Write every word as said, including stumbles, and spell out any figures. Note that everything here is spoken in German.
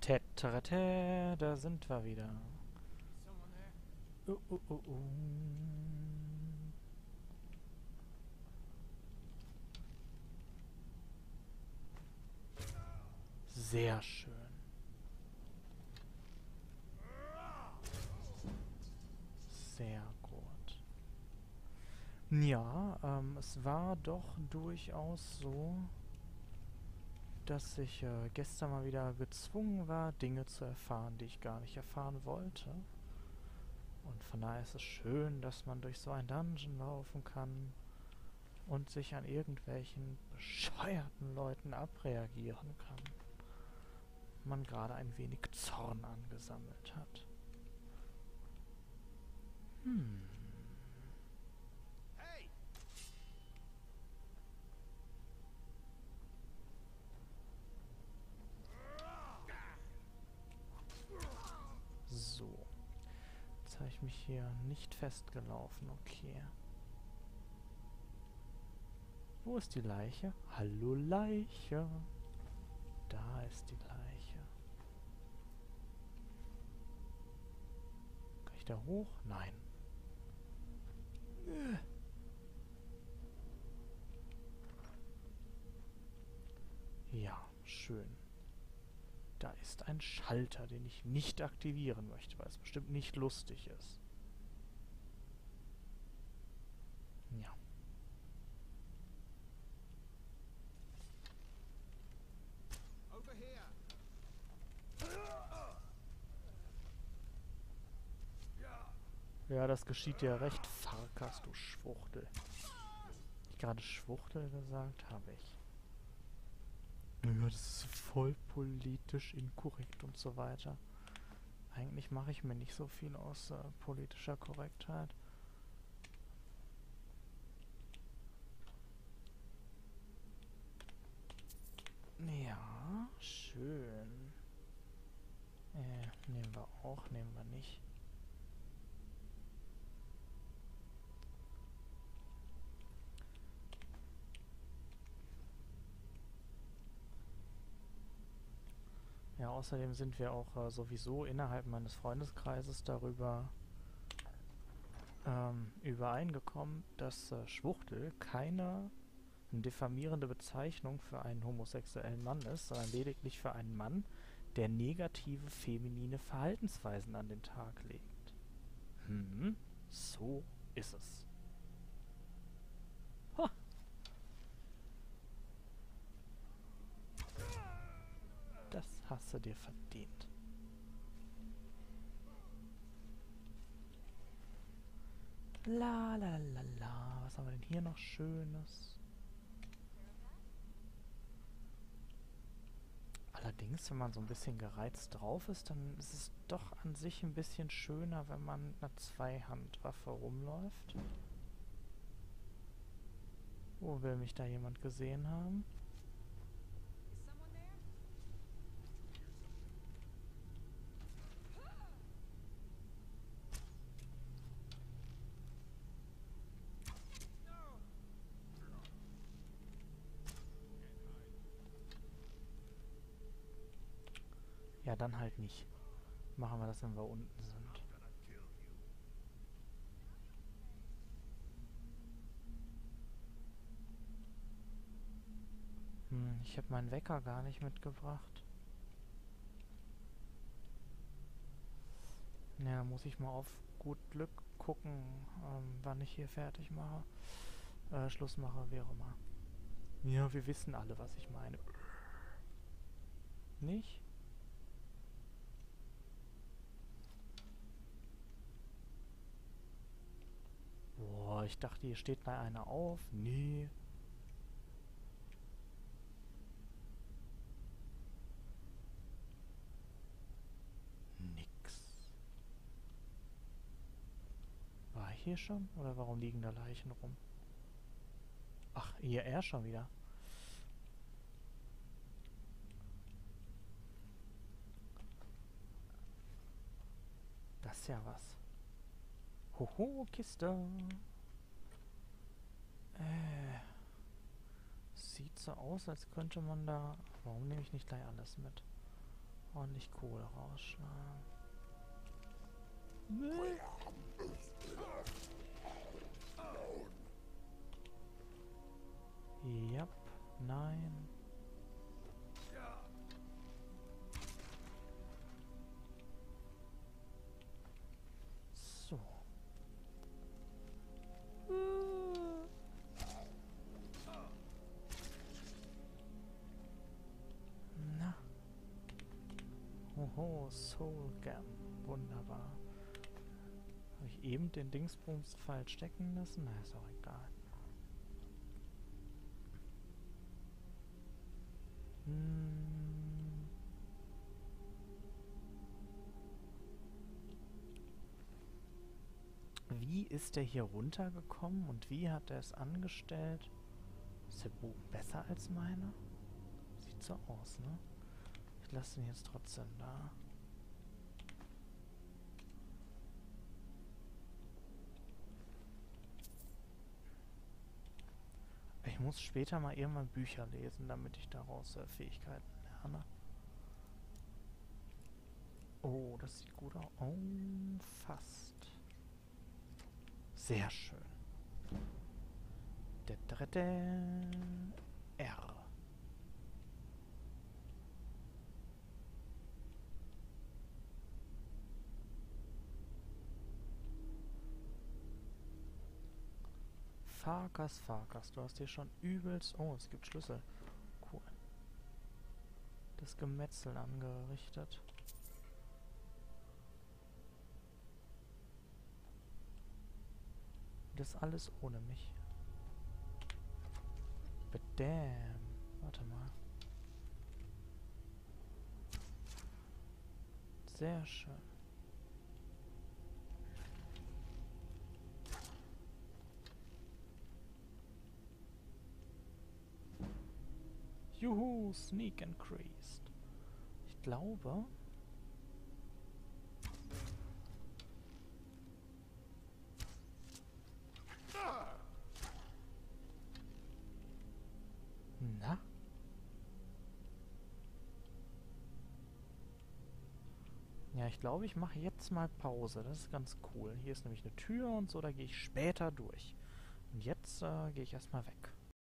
Tätterete, da sind wir wieder. Uh, uh, uh, uh. Sehr schön. Sehr gut. Ja, ähm, es war doch durchaus so, dass ich äh, gestern mal wieder gezwungen war, Dinge zu erfahren, die ich gar nicht erfahren wollte. Und von daher ist es schön, dass man durch so ein Dungeon laufen kann und sich an irgendwelchen bescheuerten Leuten abreagieren kann. Man gerade ein wenig Zorn angesammelt hat. Hm. So. Jetzt habe ich mich hier nicht festgelaufen. Okay. Wo ist die Leiche? Hallo Leiche. Da ist die Leiche. Kann ich da hoch? Nein. Ja, schön. Da ist ein Schalter, den ich nicht aktivieren möchte, weil es bestimmt nicht lustig ist. Ja. Ja, das geschieht dir recht, Farkas, du Schwuchtel. Ich gerade Schwuchtel gesagt, habe ich. Ja, das ist voll politisch inkorrekt und so weiter. Eigentlich mache ich mir nicht so viel aus äh, politischer Korrektheit. Ja, schön. Äh, nehmen wir auch, nehmen wir nicht. Ja, außerdem sind wir auch äh, sowieso innerhalb meines Freundeskreises darüber ähm, übereingekommen, dass äh, Schwuchtel keine diffamierende Bezeichnung für einen homosexuellen Mann ist, sondern lediglich für einen Mann, der negative feminine Verhaltensweisen an den Tag legt. Hm, so ist es. Ha! Das hast du dir verdient. La la la la, was haben wir denn hier noch Schönes? Allerdings, wenn man so ein bisschen gereizt drauf ist, dann ist es doch an sich ein bisschen schöner, wenn man mit einer Zweihandwaffe rumläuft. Wo will mich da jemand gesehen haben? Ja, dann halt nicht. Machen wir das, wenn wir unten sind. Hm, ich habe meinen Wecker gar nicht mitgebracht. Ja, muss ich mal auf gut Glück gucken, ähm, wann ich hier fertig mache. Äh, Schluss mache, wie auch immer. Ja, wir wissen alle, was ich meine. Nicht? Boah, ich dachte, hier steht mal einer auf. Nee. Nix. War ich hier schon? Oder warum liegen da Leichen rum? Ach, hier er schon wieder. Das ist ja was. Hoho, Kiste. Äh. Sieht so aus, als könnte man da... Warum nehme ich nicht gleich alles mit? ordentlich Kohle rausschlagen. Nee. Yep, nein. So. Na. Oho, Soul Gem. Wunderbar. Habe ich eben den Dingsbums falsch stecken lassen? Na, ist auch egal. Hm. Wie ist der hier runtergekommen und wie hat er es angestellt? Ist der Bogen besser als meiner? Sieht so aus, ne? Ich lasse ihn jetzt trotzdem da. Ich muss später mal irgendwann Bücher lesen, damit ich daraus äh, Fähigkeiten lerne. Oh, das sieht gut aus. Oh, fast. Sehr schön. Der dritte R. Farkas, Farkas, du hast hier schon übelst... Oh, es gibt Schlüssel. Cool. Das Gemetzel angerichtet. Das alles ohne mich. But damn. Warte mal. Sehr schön. Juhu, Sneak increased. Ich glaube... Na? Ja, ich glaube, ich mache jetzt mal Pause. Das ist ganz cool. Hier ist nämlich eine Tür und so, da gehe ich später durch. Und jetzt äh, gehe ich erstmal weg.